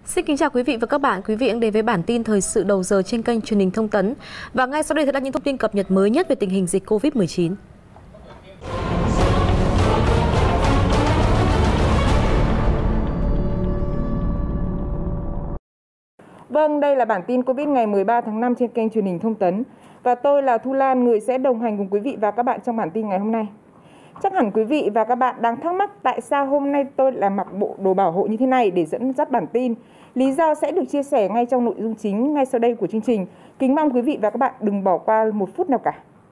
Xin kính chào quý vị và các bạn. Quý vị đang đến với bản tin thời sự đầu giờ trên kênh truyền hình Thông tấn. Và ngay sau đây là những thông tin cập nhật mới nhất về tình hình dịch Covid-19. Vâng, đây là bản tin Covid ngày 13 tháng 5 trên kênh truyền hình Thông tấn. Và tôi là Thu Lan, người sẽ đồng hành cùng quý vị và các bạn trong bản tin ngày hôm nay. Chắc hẳn quý vị và các bạn đang thắc mắc tại sao hôm nay tôi lại mặc bộ đồ bảo hộ như thế này để dẫn dắt bản tin. Lý do sẽ được chia sẻ ngay trong nội dung chính ngay sau đây của chương trình. Kính mong quý vị và các bạn đừng bỏ qua một phút nào cả.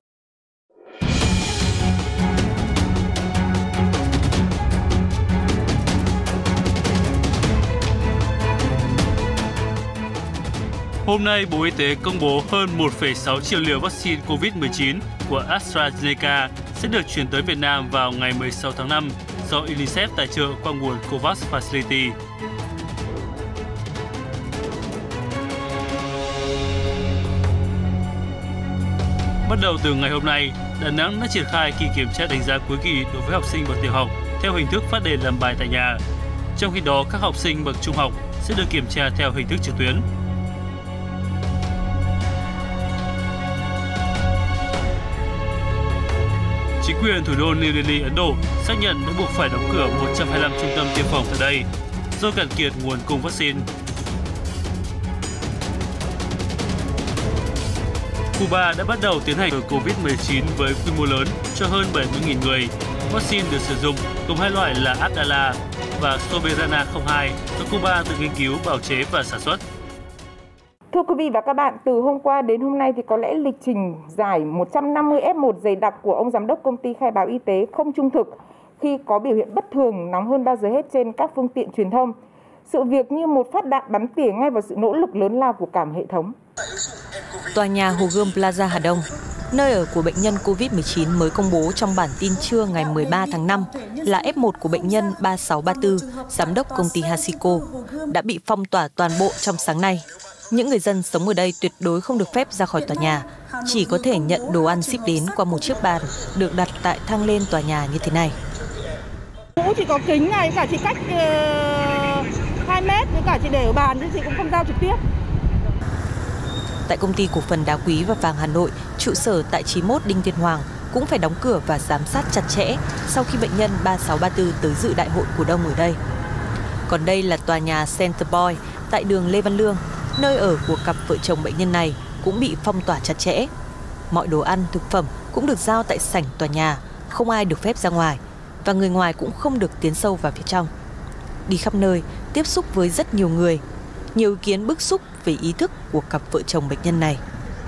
Hôm nay, Bộ Y tế công bố hơn 1,6 triệu liều vaccine COVID-19 của AstraZeneca sẽ được chuyển tới Việt Nam vào ngày 16 tháng 5 do UNICEF tài trợ qua nguồn COVAX Facility. Bắt đầu từ ngày hôm nay, Đà Nẵng đã triển khai kỳ kiểm tra đánh giá cuối kỳ đối với học sinh bậc tiểu học theo hình thức phát đề làm bài tại nhà. Trong khi đó, các học sinh bậc trung học sẽ được kiểm tra theo hình thức trực tuyến. Chính quyền thủ đô New Delhi, Ấn Độ xác nhận đã buộc phải đóng cửa 125 trung tâm tiêm phòng tại đây do cạn kiệt nguồn cung vaccine. Cuba đã bắt đầu tiến hành ngừa Covid-19 với quy mô lớn cho hơn 70.000 người. Vaccine được sử dụng gồm hai loại là Abdala và Soberana 02 do Cuba tự nghiên cứu, bào chế và sản xuất. Thưa quý vị và các bạn, từ hôm qua đến hôm nay thì có lẽ lịch trình giải 150 F1 dày đặc của ông giám đốc công ty khai báo y tế không trung thực khi có biểu hiện bất thường nóng hơn bao giờ hết trên các phương tiện truyền thông. Sự việc như một phát đạn bắn tỉa ngay vào sự nỗ lực lớn lao của cả hệ thống. Tòa nhà Hồ Gươm Plaza Hà Đông, nơi ở của bệnh nhân Covid-19 mới công bố trong bản tin trưa ngày 13 tháng 5 là F1 của bệnh nhân 3634, giám đốc công ty Hasico, đã bị phong tỏa toàn bộ trong sáng nay. Những người dân sống ở đây tuyệt đối không được phép ra khỏi tòa nhà, chỉ có thể nhận đồ ăn ship đến qua một chiếc bàn được đặt tại thang lên tòa nhà như thế này. Mũ chỉ có kính này, cả chỉ cách 2 mét, với cả chỉ để ở bàn, chứ chị cũng không giao trực tiếp. Tại công ty cổ phần đá quý và vàng Hà Nội, trụ sở tại 91 Đinh Tiên Hoàng cũng phải đóng cửa và giám sát chặt chẽ sau khi bệnh nhân 3634 tới dự đại hội cổ đông ở đây. Còn đây là tòa nhà Center Point tại đường Lê Văn Lương, nơi ở của cặp vợ chồng bệnh nhân này cũng bị phong tỏa chặt chẽ. Mọi đồ ăn, thực phẩm cũng được giao tại sảnh tòa nhà, không ai được phép ra ngoài và người ngoài cũng không được tiến sâu vào phía trong. Đi khắp nơi, tiếp xúc với rất nhiều người, nhiều ý kiến bức xúc về ý thức của cặp vợ chồng bệnh nhân này.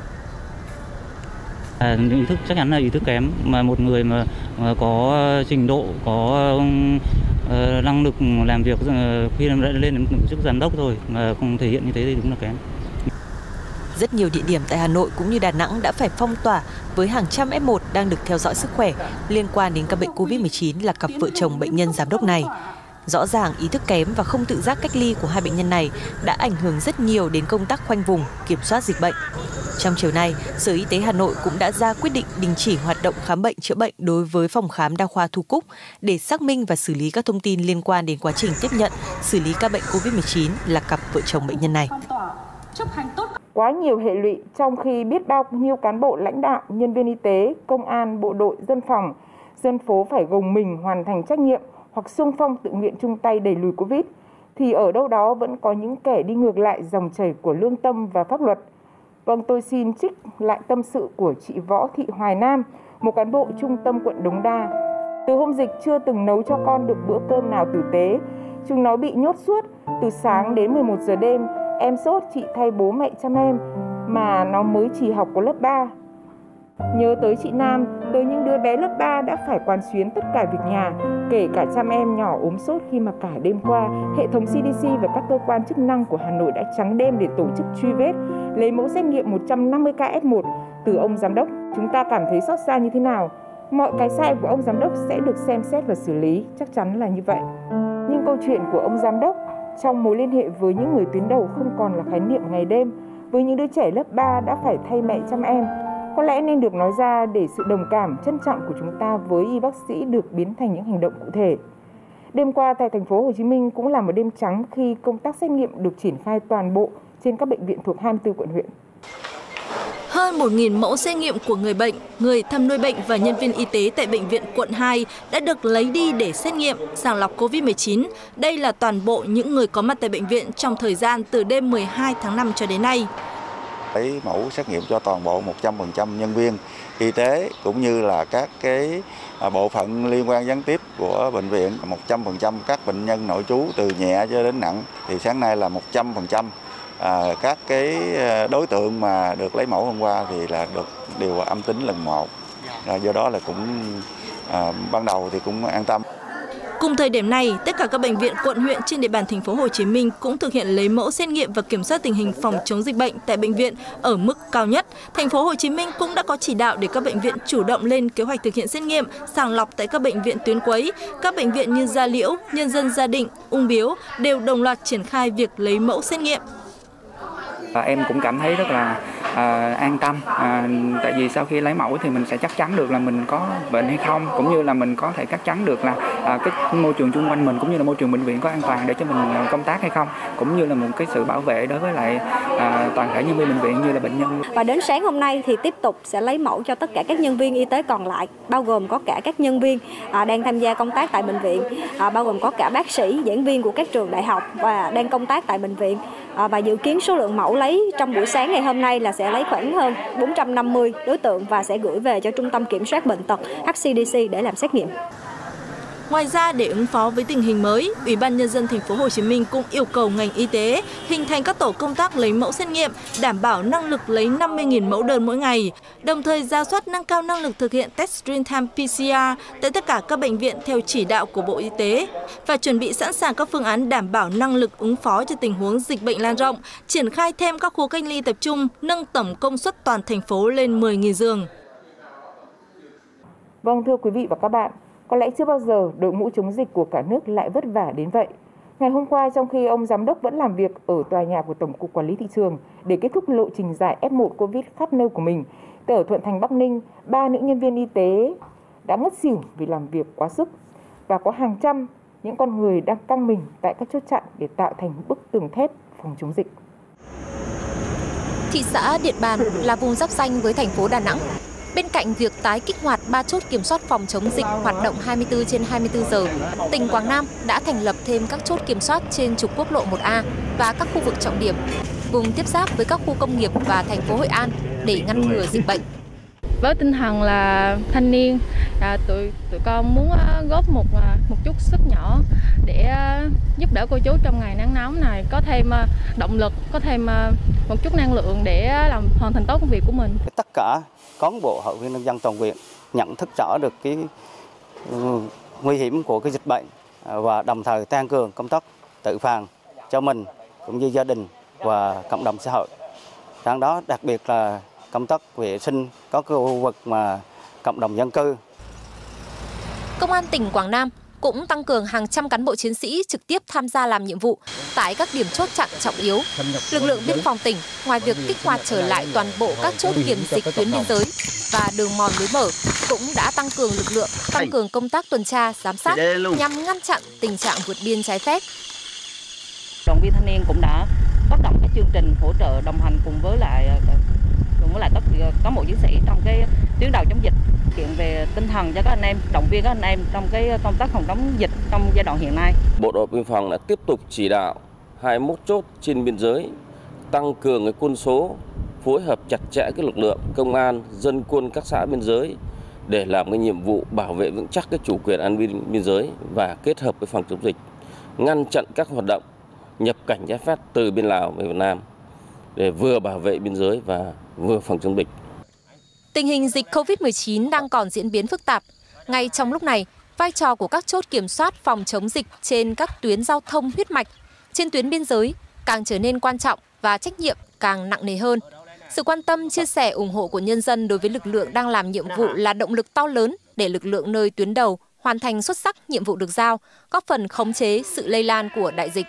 Những ý thức chắc chắn là ý thức kém, mà một người mà có trình độ, có năng lực làm việc khi đã lên đến chức giám đốc rồi mà không thể hiện như thế thì đúng là kém. Rất nhiều địa điểm tại Hà Nội cũng như Đà Nẵng đã phải phong tỏa với hàng trăm F1 đang được theo dõi sức khỏe liên quan đến các bệnh Covid-19 là cặp vợ chồng bệnh nhân giám đốc này. Rõ ràng ý thức kém và không tự giác cách ly của hai bệnh nhân này đã ảnh hưởng rất nhiều đến công tác khoanh vùng, kiểm soát dịch bệnh. Trong chiều nay, Sở Y tế Hà Nội cũng đã ra quyết định đình chỉ hoạt động khám bệnh chữa bệnh đối với phòng khám đa khoa Thu Cúc để xác minh và xử lý các thông tin liên quan đến quá trình tiếp nhận, xử lý ca bệnh Covid-19 là cặp vợ chồng bệnh nhân này. Quá nhiều hệ lụy trong khi biết bao nhiêu cán bộ lãnh đạo, nhân viên y tế, công an, bộ đội, dân phòng, dân phố phải gồng mình hoàn thành trách nhiệm hoặc xung phong tự nguyện chung tay đẩy lùi Covid, thì ở đâu đó vẫn có những kẻ đi ngược lại dòng chảy của lương tâm và pháp luật. Vâng, tôi xin trích lại tâm sự của chị Võ Thị Hoài Nam, một cán bộ trung tâm quận Đống Đa. Từ hôm dịch chưa từng nấu cho con được bữa cơm nào tử tế. Chúng nó bị nhốt suốt, từ sáng đến 11 giờ đêm. Em sốt, chị thay bố mẹ chăm em, mà nó mới chỉ học có lớp 3. Nhớ tới chị Nam, tới những đứa bé lớp 3 đã phải quán xuyến tất cả việc nhà, kể cả chăm em nhỏ ốm sốt khi mà cả đêm qua, hệ thống CDC và các cơ quan chức năng của Hà Nội đã trắng đêm để tổ chức truy vết, lấy mẫu xét nghiệm 150 ca F1 từ ông giám đốc. Chúng ta cảm thấy xót xa như thế nào? Mọi cái sai của ông giám đốc sẽ được xem xét và xử lý, chắc chắn là như vậy. Nhưng câu chuyện của ông giám đốc trong mối liên hệ với những người tuyến đầu không còn là khái niệm ngày đêm, với những đứa trẻ lớp 3 đã phải thay mẹ chăm em, có lẽ nên được nói ra để sự đồng cảm, trân trọng của chúng ta với y bác sĩ được biến thành những hành động cụ thể. Đêm qua tại thành phố Hồ Chí Minh cũng là một đêm trắng khi công tác xét nghiệm được triển khai toàn bộ trên các bệnh viện thuộc 24 quận huyện. Hơn 1.000 mẫu xét nghiệm của người bệnh, người thăm nuôi bệnh và nhân viên y tế tại Bệnh viện Quận 2 đã được lấy đi để xét nghiệm, sàng lọc COVID-19. Đây là toàn bộ những người có mặt tại bệnh viện trong thời gian từ đêm 12 tháng 5 cho đến nay. Lấy mẫu xét nghiệm cho toàn bộ 100% nhân viên y tế cũng như là các cái bộ phận liên quan gián tiếp của bệnh viện, 100% các bệnh nhân nội trú từ nhẹ cho đến nặng. Thì sáng nay là 100%. Các cái đối tượng mà được lấy mẫu hôm qua thì là đều âm tính lần 1. Do đó là cũng ban đầu thì cũng an tâm. Cùng thời điểm này, tất cả các bệnh viện, quận huyện trên địa bàn thành phố Hồ Chí Minh cũng thực hiện lấy mẫu xét nghiệm và kiểm soát tình hình phòng chống dịch bệnh tại bệnh viện ở mức cao nhất. Thành phố Hồ Chí Minh cũng đã có chỉ đạo để các bệnh viện chủ động lên kế hoạch thực hiện xét nghiệm, sàng lọc tại các bệnh viện tuyến cuối. Các bệnh viện như Gia Liễu, Nhân dân Gia Định, Ung Biếu đều đồng loạt triển khai việc lấy mẫu xét nghiệm. Em cũng cảm thấy rất là an tâm, tại vì sau khi lấy mẫu thì mình sẽ chắc chắn được là mình có bệnh hay không, cũng như là mình có thể chắc chắn được là cái môi trường xung quanh mình cũng như là môi trường bệnh viện có an toàn để cho mình công tác hay không, cũng như là một cái sự bảo vệ đối với lại toàn thể nhân viên bệnh viện như là bệnh nhân. Và đến sáng hôm nay thì tiếp tục sẽ lấy mẫu cho tất cả các nhân viên y tế còn lại, bao gồm có cả các nhân viên đang tham gia công tác tại bệnh viện, bao gồm có cả bác sĩ, giảng viên của các trường đại học và đang công tác tại bệnh viện. Và dự kiến số lượng mẫu lấy trong buổi sáng ngày hôm nay là sẽ lấy khoảng hơn 450 đối tượng và sẽ gửi về cho Trung tâm Kiểm soát Bệnh tật HCDC để làm xét nghiệm. Ngoài ra, để ứng phó với tình hình mới, Ủy ban Nhân dân thành phố Hồ Chí Minh cũng yêu cầu ngành y tế hình thành các tổ công tác lấy mẫu xét nghiệm, đảm bảo năng lực lấy 50.000 mẫu đơn mỗi ngày, đồng thời ra soát nâng cao năng lực thực hiện test real-time PCR tại tất cả các bệnh viện theo chỉ đạo của Bộ Y tế và chuẩn bị sẵn sàng các phương án đảm bảo năng lực ứng phó cho tình huống dịch bệnh lan rộng, triển khai thêm các khu cách ly tập trung, nâng tổng công suất toàn thành phố lên 10.000 giường. Vâng, thưa quý vị và các bạn, có lẽ chưa bao giờ đội ngũ chống dịch của cả nước lại vất vả đến vậy. Ngày hôm qua, trong khi ông giám đốc vẫn làm việc ở tòa nhà của Tổng cục Quản lý Thị trường để kết thúc lộ trình giải F1 COVID khắp nơi của mình, tại ở Thuận Thành, Bắc Ninh, 3 nữ nhân viên y tế đã ngất xỉu vì làm việc quá sức. Và có hàng trăm những con người đang căng mình tại các chốt chặn để tạo thành bức tường thép phòng chống dịch. Thị xã Điện Bàn là vùng giáp ranh với thành phố Đà Nẵng. Bên cạnh việc tái kích hoạt 3 chốt kiểm soát phòng chống dịch hoạt động 24/24 giờ, tỉnh Quảng Nam đã thành lập thêm các chốt kiểm soát trên trục quốc lộ 1A và các khu vực trọng điểm, vùng tiếp giáp với các khu công nghiệp và thành phố Hội An để ngăn ngừa dịch bệnh. Với tinh thần là thanh niên, tụi con muốn góp một chút sức nhỏ để giúp đỡ cô chú trong ngày nắng nóng này, có thêm động lực, có thêm một chút năng lượng để hoàn thành tốt công việc của mình. Tất cả cán bộ hội viên nông dân toàn huyện nhận thức rõ được cái nguy hiểm của cái dịch bệnh và đồng thời tăng cường công tác tự phòng cho mình cũng như gia đình và cộng đồng xã hội. Trong đó đặc biệt là công tác vệ sinh có khu vực mà cộng đồng dân cư. Công an tỉnh Quảng Nam cũng tăng cường hàng trăm cán bộ chiến sĩ trực tiếp tham gia làm nhiệm vụ tại các điểm chốt chặn trọng yếu. Lực lượng biên phòng tỉnh, ngoài việc kích hoạt trở lại toàn bộ các chốt kiểm dịch tuyến biên giới và đường mòn lối mở, cũng đã tăng cường lực lượng, tăng cường công tác tuần tra, giám sát nhằm ngăn chặn tình trạng vượt biên trái phép. Đoàn viên thanh niên cũng đã phát động các chương trình hỗ trợ đồng hành cùng với lại tất cả cán bộ chiến sĩ trong cái tuyến đầu chống dịch, kiện về tinh thần cho các anh em, động viên các anh em trong cái công tác phòng chống dịch trong giai đoạn hiện nay. Bộ đội biên phòng đã tiếp tục chỉ đạo 21 chốt trên biên giới tăng cường cái quân số, phối hợp chặt chẽ cái lực lượng công an, dân quân các xã biên giới để làm cái nhiệm vụ bảo vệ vững chắc cái chủ quyền an ninh biên giới và kết hợp với phòng chống dịch, ngăn chặn các hoạt động nhập cảnh trái phép từ bên Lào về Việt Nam để vừa bảo vệ biên giới và vừa phòng chống dịch. Tình hình dịch COVID-19 đang còn diễn biến phức tạp. Ngay trong lúc này, vai trò của các chốt kiểm soát phòng chống dịch trên các tuyến giao thông huyết mạch, trên tuyến biên giới càng trở nên quan trọng và trách nhiệm càng nặng nề hơn. Sự quan tâm, chia sẻ, ủng hộ của nhân dân đối với lực lượng đang làm nhiệm vụ là động lực to lớn để lực lượng nơi tuyến đầu hoàn thành xuất sắc nhiệm vụ được giao, góp phần khống chế sự lây lan của đại dịch.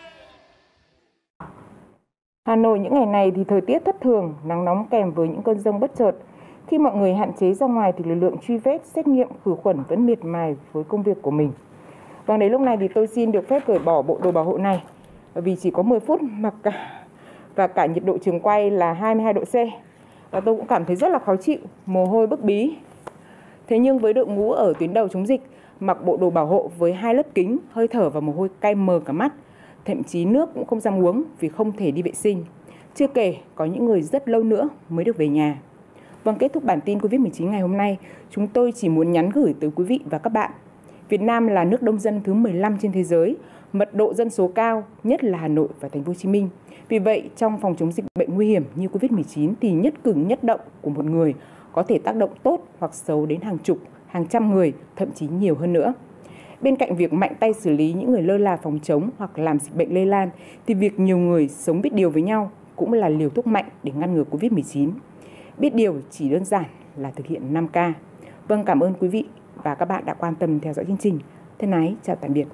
Hà Nội những ngày này thì thời tiết thất thường, nắng nóng kèm với những cơn dông bất chợt. Khi mọi người hạn chế ra ngoài thì lực lượng truy vết, xét nghiệm, khử khuẩn vẫn miệt mài với công việc của mình. Vâng, đến lúc này thì tôi xin được phép cởi bỏ bộ đồ bảo hộ này vì chỉ có 10 phút mặc và cả nhiệt độ trường quay là 22 độ C. Và tôi cũng cảm thấy rất là khó chịu, mồ hôi bức bí. Thế nhưng với đội ngũ ở tuyến đầu chống dịch, mặc bộ đồ bảo hộ với 2 lớp kính, hơi thở và mồ hôi cay mờ cả mắt, thậm chí nước cũng không dám uống vì không thể đi vệ sinh. Chưa kể, có những người rất lâu nữa mới được về nhà. Vâng, kết thúc bản tin Covid-19 ngày hôm nay, chúng tôi chỉ muốn nhắn gửi tới quý vị và các bạn. Việt Nam là nước đông dân thứ 15 trên thế giới, mật độ dân số cao, nhất là Hà Nội và Thành phố Hồ Chí Minh. Vì vậy, trong phòng chống dịch bệnh nguy hiểm như Covid-19 thì nhất cử nhất động của một người có thể tác động tốt hoặc xấu đến hàng chục, hàng trăm người, thậm chí nhiều hơn nữa. Bên cạnh việc mạnh tay xử lý những người lơ là phòng chống hoặc làm dịch bệnh lây lan, thì việc nhiều người sống biết điều với nhau cũng là liều thuốc mạnh để ngăn ngừa Covid-19. Biết điều chỉ đơn giản là thực hiện 5K. Vâng, cảm ơn quý vị và các bạn đã quan tâm theo dõi chương trình. Thân ái, chào tạm biệt.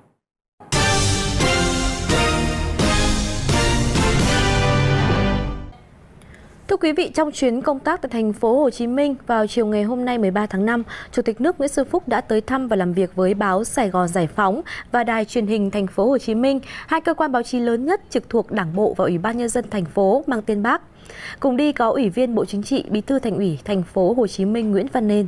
Thưa quý vị, trong chuyến công tác tại thành phố Hồ Chí Minh vào chiều ngày hôm nay 13 tháng 5, Chủ tịch nước Nguyễn Xuân Phúc đã tới thăm và làm việc với báo Sài Gòn Giải Phóng và Đài Truyền hình thành phố Hồ Chí Minh, hai cơ quan báo chí lớn nhất trực thuộc Đảng bộ và Ủy ban Nhân dân thành phố mang tên Bác. Cùng đi có Ủy viên Bộ Chính trị, Bí thư Thành ủy thành phố Hồ Chí Minh Nguyễn Văn Nên.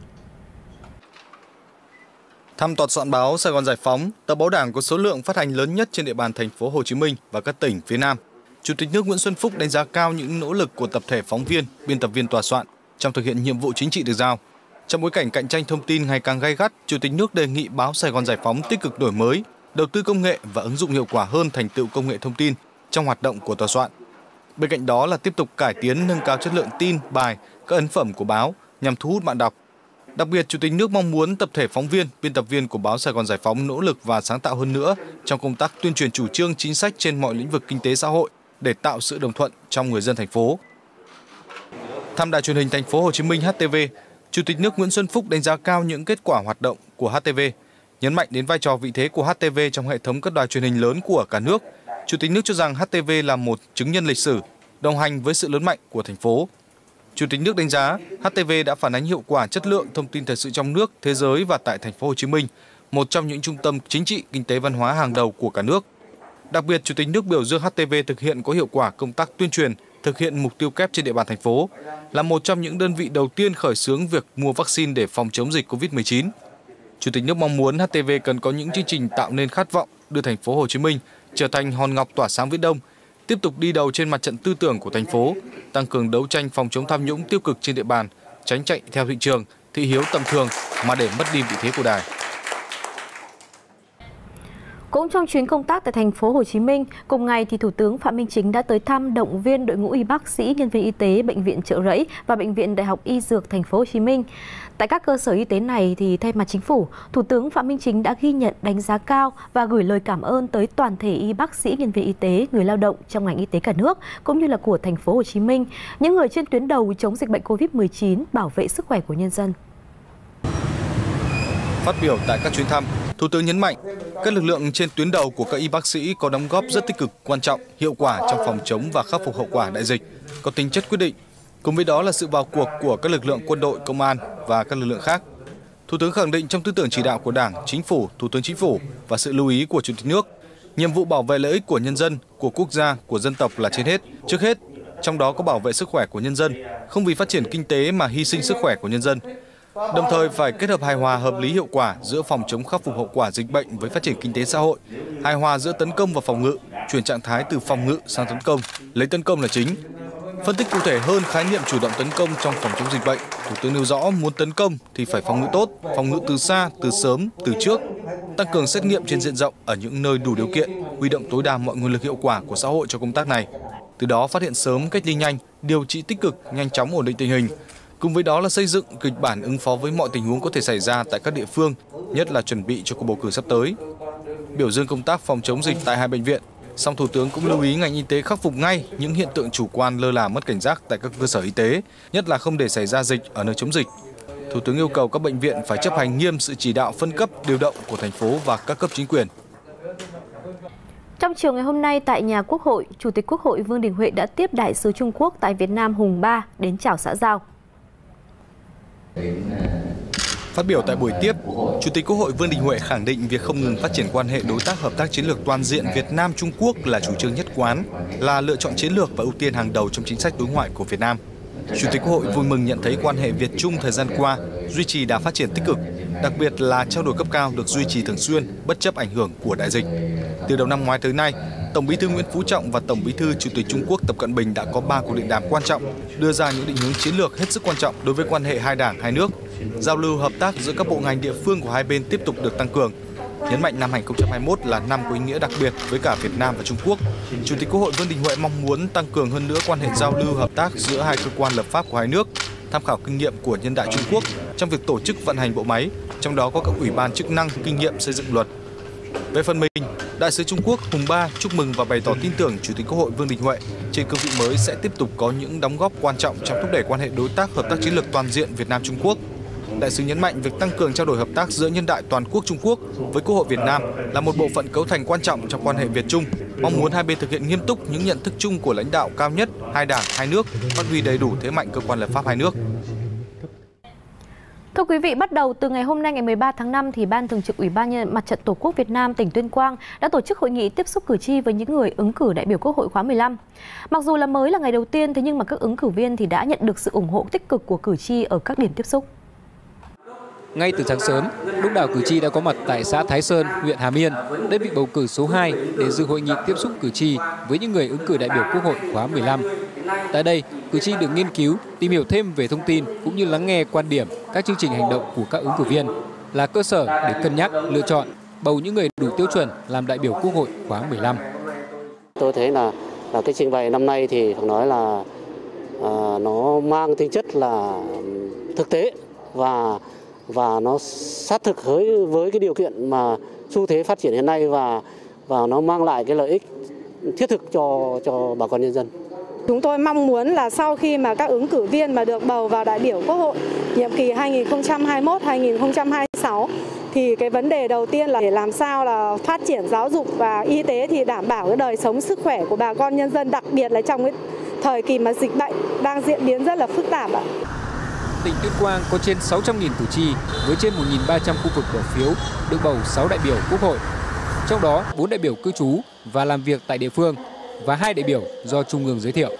Thăm tọa soạn báo Sài Gòn Giải Phóng, tờ báo Đảng có số lượng phát hành lớn nhất trên địa bàn thành phố Hồ Chí Minh và các tỉnh phía Nam. Chủ tịch nước Nguyễn Xuân Phúc đánh giá cao những nỗ lực của tập thể phóng viên, biên tập viên tòa soạn trong thực hiện nhiệm vụ chính trị được giao. Trong bối cảnh cạnh tranh thông tin ngày càng gay gắt, Chủ tịch nước đề nghị báo Sài Gòn Giải Phóng tích cực đổi mới, đầu tư công nghệ và ứng dụng hiệu quả hơn thành tựu công nghệ thông tin trong hoạt động của tòa soạn. Bên cạnh đó là tiếp tục cải tiến nâng cao chất lượng tin, bài, các ấn phẩm của báo nhằm thu hút bạn đọc. Đặc biệt, Chủ tịch nước mong muốn tập thể phóng viên, biên tập viên của báo Sài Gòn Giải Phóng nỗ lực và sáng tạo hơn nữa trong công tác tuyên truyền chủ trương chính sách trên mọi lĩnh vực kinh tế xã hội để tạo sự đồng thuận trong người dân thành phố. Thăm Đài Truyền hình thành phố Hồ Chí Minh HTV, Chủ tịch nước Nguyễn Xuân Phúc đánh giá cao những kết quả hoạt động của HTV, nhấn mạnh đến vai trò vị thế của HTV trong hệ thống các đài truyền hình lớn của cả nước. Chủ tịch nước cho rằng HTV là một chứng nhân lịch sử, đồng hành với sự lớn mạnh của thành phố. Chủ tịch nước đánh giá HTV đã phản ánh hiệu quả chất lượng thông tin thời sự trong nước, thế giới và tại thành phố Hồ Chí Minh, một trong những trung tâm chính trị, kinh tế, văn hóa hàng đầu của cả nước. Đặc biệt, Chủ tịch nước biểu dương HTV thực hiện có hiệu quả công tác tuyên truyền, thực hiện mục tiêu kép trên địa bàn thành phố, là một trong những đơn vị đầu tiên khởi xướng việc mua vaccine để phòng chống dịch Covid-19. Chủ tịch nước mong muốn HTV cần có những chương trình tạo nên khát vọng đưa thành phố Hồ Chí Minh trở thành hòn ngọc tỏa sáng Viễn Đông, tiếp tục đi đầu trên mặt trận tư tưởng của thành phố, tăng cường đấu tranh phòng chống tham nhũng tiêu cực trên địa bàn, tránh chạy theo thị trường, thị hiếu tầm thường mà để mất đi vị thế của đài. Cũng trong chuyến công tác tại thành phố Hồ Chí Minh, cùng ngày thì Thủ tướng Phạm Minh Chính đã tới thăm động viên đội ngũ y bác sĩ, nhân viên y tế bệnh viện Chợ Rẫy và bệnh viện Đại học Y Dược thành phố Hồ Chí Minh. Tại các cơ sở y tế này thì thay mặt Chính phủ, Thủ tướng Phạm Minh Chính đã ghi nhận, đánh giá cao và gửi lời cảm ơn tới toàn thể y bác sĩ, nhân viên y tế, người lao động trong ngành y tế cả nước cũng như là của thành phố Hồ Chí Minh, những người trên tuyến đầu chống dịch bệnh Covid-19, bảo vệ sức khỏe của nhân dân. Phát biểu tại các chuyến thăm, Thủ tướng nhấn mạnh các lực lượng trên tuyến đầu của các y bác sĩ có đóng góp rất tích cực, quan trọng, hiệu quả trong phòng chống và khắc phục hậu quả đại dịch, có tính chất quyết định. Cùng với đó là sự vào cuộc của các lực lượng quân đội, công an và các lực lượng khác. Thủ tướng khẳng định trong tư tưởng chỉ đạo của Đảng, Chính phủ, Thủ tướng Chính phủ và sự lưu ý của Chủ tịch nước, nhiệm vụ bảo vệ lợi ích của nhân dân, của quốc gia, của dân tộc là trên hết, trước hết, trong đó có bảo vệ sức khỏe của nhân dân, không vì phát triển kinh tế mà hy sinh sức khỏe của nhân dân. Đồng thời phải kết hợp hài hòa, hợp lý, hiệu quả giữa phòng chống khắc phục hậu quả dịch bệnh với phát triển kinh tế xã hội, hài hòa giữa tấn công và phòng ngự, chuyển trạng thái từ phòng ngự sang tấn công, lấy tấn công là chính. Phân tích cụ thể hơn khái niệm chủ động tấn công trong phòng chống dịch bệnh, Thủ tướng nêu rõ muốn tấn công thì phải phòng ngự tốt, phòng ngự từ xa, từ sớm, từ trước, tăng cường xét nghiệm trên diện rộng ở những nơi đủ điều kiện, huy động tối đa mọi nguồn lực hiệu quả của xã hội cho công tác này. Từ đó phát hiện sớm, cách ly nhanh, điều trị tích cực, nhanh chóng ổn định tình hình. Cùng với đó là xây dựng kịch bản ứng phó với mọi tình huống có thể xảy ra tại các địa phương, nhất là chuẩn bị cho cuộc bầu cử sắp tới. Biểu dương công tác phòng chống dịch tại hai bệnh viện, song Thủ tướng cũng lưu ý ngành y tế khắc phục ngay những hiện tượng chủ quan, lơ là, mất cảnh giác tại các cơ sở y tế, nhất là không để xảy ra dịch ở nơi chống dịch. Thủ tướng yêu cầu các bệnh viện phải chấp hành nghiêm sự chỉ đạo phân cấp, điều động của thành phố và các cấp chính quyền. Trong chiều ngày hôm nay tại nhà Quốc hội, Chủ tịch Quốc hội Vương Đình Huệ đã tiếp Đại sứ Trung Quốc tại Việt Nam Hùng Ba đến chào xã giao. Phát biểu tại buổi tiếp, Chủ tịch Quốc hội Vương Đình Huệ khẳng định việc không ngừng phát triển quan hệ đối tác hợp tác chiến lược toàn diện Việt Nam Trung Quốc là chủ trương nhất quán, là lựa chọn chiến lược và ưu tiên hàng đầu trong chính sách đối ngoại của Việt Nam. Chủ tịch Quốc hội vui mừng nhận thấy quan hệ Việt Trung thời gian qua duy trì đà phát triển tích cực, đặc biệt là trao đổi cấp cao được duy trì thường xuyên bất chấp ảnh hưởng của đại dịch. Từ đầu năm ngoái tới nay, Tổng Bí thư Nguyễn Phú Trọng và Tổng Bí thư Chủ tịch Trung Quốc Tập Cận Bình đã có 3 cuộc điện đàm quan trọng, đưa ra những định hướng chiến lược hết sức quan trọng đối với quan hệ hai đảng, hai nước. Giao lưu hợp tác giữa các bộ ngành địa phương của hai bên tiếp tục được tăng cường. Nhấn mạnh năm 2021 là năm có ý nghĩa đặc biệt với cả Việt Nam và Trung Quốc, Chủ tịch Quốc hội Vương Đình Huệ mong muốn tăng cường hơn nữa quan hệ giao lưu hợp tác giữa hai cơ quan lập pháp của hai nước, tham khảo kinh nghiệm của nhân đại Trung Quốc trong việc tổ chức vận hành bộ máy, trong đó có các ủy ban chức năng, kinh nghiệm xây dựng luật. Về phần mình, Đại sứ Trung Quốc Hùng Ba chúc mừng và bày tỏ tin tưởng Chủ tịch Quốc hội Vương Đình Huệ trên cương vị mới sẽ tiếp tục có những đóng góp quan trọng trong thúc đẩy quan hệ đối tác hợp tác chiến lược toàn diện Việt Nam Trung Quốc. Đại sứ nhấn mạnh việc tăng cường trao đổi hợp tác giữa nhân đại toàn quốc Trung Quốc với Quốc hội Việt Nam là một bộ phận cấu thành quan trọng trong quan hệ Việt Trung, mong muốn hai bên thực hiện nghiêm túc những nhận thức chung của lãnh đạo cao nhất hai đảng, hai nước, phát huy đầy đủ thế mạnh cơ quan lập pháp hai nước. Thưa quý vị, bắt đầu từ ngày hôm nay ngày 13 tháng 5 thì Ban Thường trực Ủy ban Mặt trận Tổ quốc Việt Nam tỉnh Tuyên Quang đã tổ chức hội nghị tiếp xúc cử tri với những người ứng cử đại biểu Quốc hội khóa 15. Mặc dù là mới là ngày đầu tiên, thế nhưng mà các ứng cử viên thì đã nhận được sự ủng hộ tích cực của cử tri ở các điểm tiếp xúc. Ngay từ sáng sớm, đông đảo cử tri đã có mặt tại xã Thái Sơn, huyện Hà Miên, đơn vị bầu cử số 2 để dự hội nghị tiếp xúc cử tri với những người ứng cử đại biểu Quốc hội khóa 15. Tại đây, cử tri được nghiên cứu, tìm hiểu thêm về thông tin cũng như lắng nghe quan điểm, các chương trình hành động của các ứng cử viên là cơ sở để cân nhắc, lựa chọn, bầu những người đủ tiêu chuẩn làm đại biểu Quốc hội khóa 15. Tôi thấy là cái trình bày năm nay thì phải nói là nó mang tính chất là thực tế và nó sát thực với cái điều kiện mà xu thế phát triển hiện nay và nó mang lại cái lợi ích thiết thực cho bà con nhân dân. Chúng tôi mong muốn là sau khi mà các ứng cử viên mà được bầu vào đại biểu Quốc hội nhiệm kỳ 2021-2026 thì cái vấn đề đầu tiên là để làm sao là phát triển giáo dục và y tế thì đảm bảo cái đời sống sức khỏe của bà con nhân dân, đặc biệt là trong cái thời kỳ mà dịch bệnh đang diễn biến rất là phức tạp ạ. Tỉnh Tuyên Quang có trên 600.000 cử tri với trên 1.300 khu vực bỏ phiếu được bầu 6 đại biểu Quốc hội. Trong đó 4 đại biểu cư trú và làm việc tại địa phương và 2 đại biểu do Trung ương giới thiệu.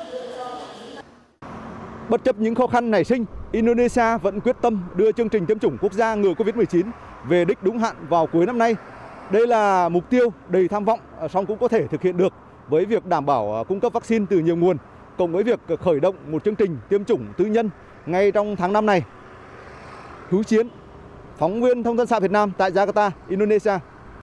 Bất chấp những khó khăn nảy sinh, Indonesia vẫn quyết tâm đưa chương trình tiêm chủng quốc gia ngừa Covid-19 về đích đúng hạn vào cuối năm nay. Đây là mục tiêu đầy tham vọng, song cũng có thể thực hiện được với việc đảm bảo cung cấp vaccine từ nhiều nguồn, cộng với việc khởi động một chương trình tiêm chủng tư nhân ngay trong tháng 5 này. Hữu Chiến, phóng viên Thông tấn xã Việt Nam tại Jakarta, Indonesia.